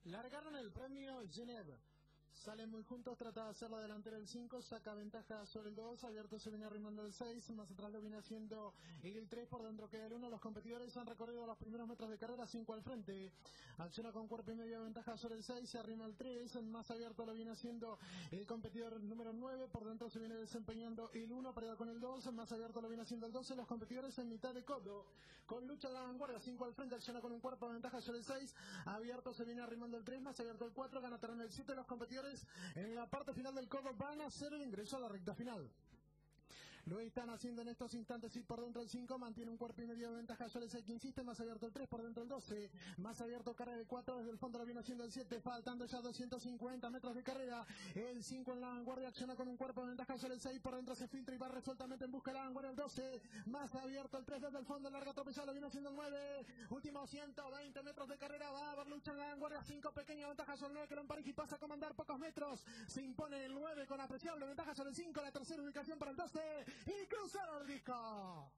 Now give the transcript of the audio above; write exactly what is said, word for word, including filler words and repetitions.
Largaron el premio Genève. Salen muy juntos, trata de hacer la delantera el cinco, saca ventaja sobre el dos, abierto se viene arrimando el seis, más atrás lo viene haciendo el tres, por dentro queda el uno, los competidores han recorrido los primeros metros de carrera, cinco al frente, acciona con cuerpo y medio ventaja sobre el seis, se arrima el tres, más abierto lo viene haciendo el competidor número nueve, por dentro se viene desempeñando el uno, pareado con el dos, más abierto lo viene haciendo el doce, los competidores en mitad de codo, con lucha de la vanguardia, cinco al frente, acciona con un cuerpo de ventaja sobre el seis, abierto se viene arrimando el tres, más abierto el cuatro, gana terreno el siete, los competidores en la parte final del codo van a hacer el ingreso a la recta final. Lo están haciendo en estos instantes y por dentro el cinco, mantiene un cuerpo y medio de ventaja sobre el seis que insiste, más abierto el tres, por dentro el doce, más abierto carga el cuatro, desde el fondo lo viene haciendo el siete, faltando ya doscientos cincuenta metros de carrera, el cinco en la vanguardia acciona con un cuerpo de ventaja sobre el seis, por dentro se filtra y va resueltamente en busca de la vanguardia el doce, más abierto el tres desde el fondo, larga atropellado, lo viene haciendo el nueve, últimos ciento veinte metros de carrera, va a haber lucha en la vanguardia, cinco, pequeña ventaja sobre el nueve que lo empareja y pasa a comandar pocos metros, se impone el nueve con apreciable ventaja sobre el cinco, la tercera ubicación para el doce, y cruzaron el disco.